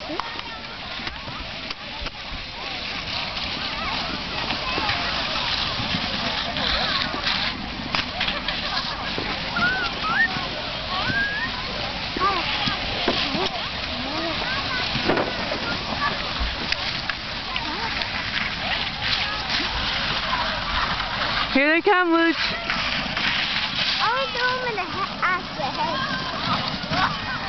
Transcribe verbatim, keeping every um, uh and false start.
Here they come, Luch. I'll throw them in the ha- ass the head.